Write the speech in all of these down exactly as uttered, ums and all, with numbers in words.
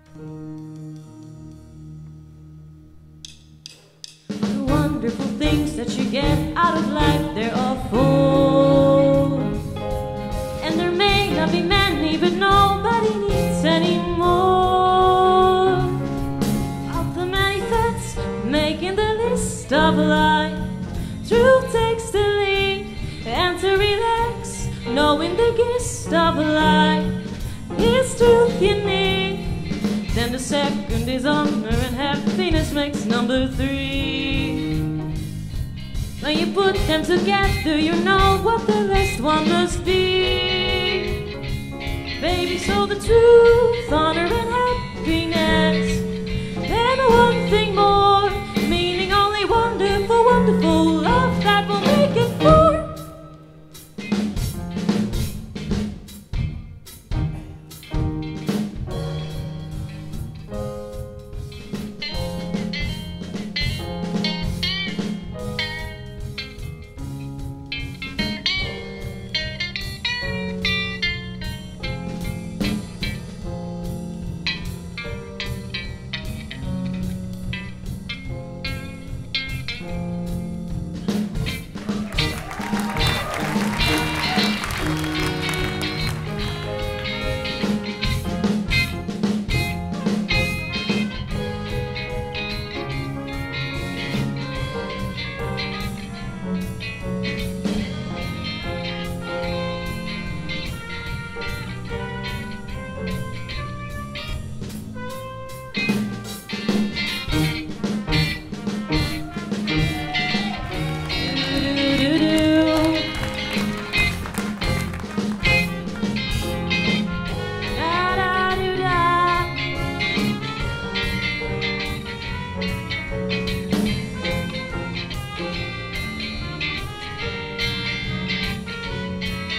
The wonderful things that you get out of life, they're awful. And there may not be many, but nobody needs any more of the many facts making the list of life. Truth takes the lead, and to relax, knowing the gist of life is truth you need. Then the second is honor, and happiness makes number three. When you put them together, you know what the last one must be. Baby, so the truth, honor, and happiness, then one thing more, meaning only wonderful, wonderful love that will make it four.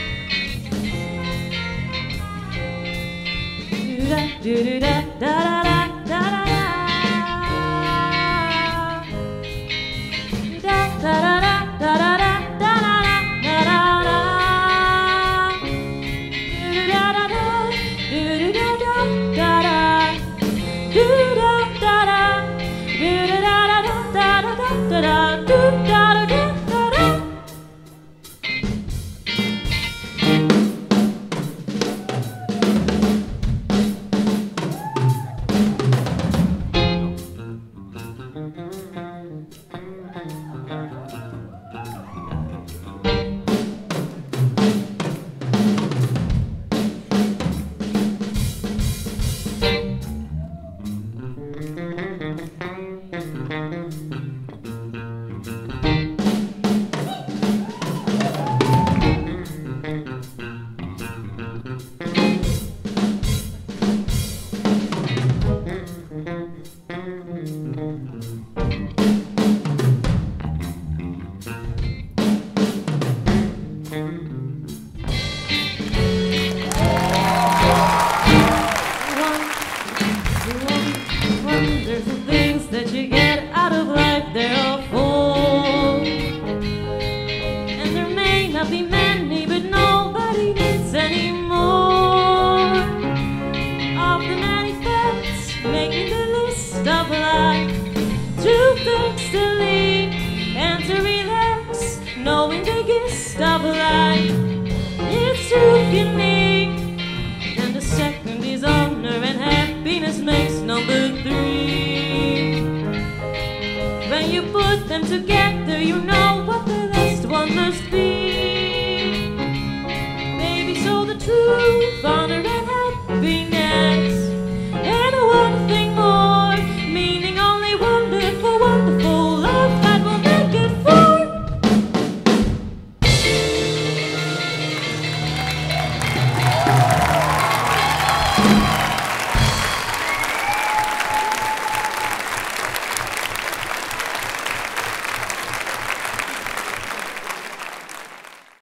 Da da da da da.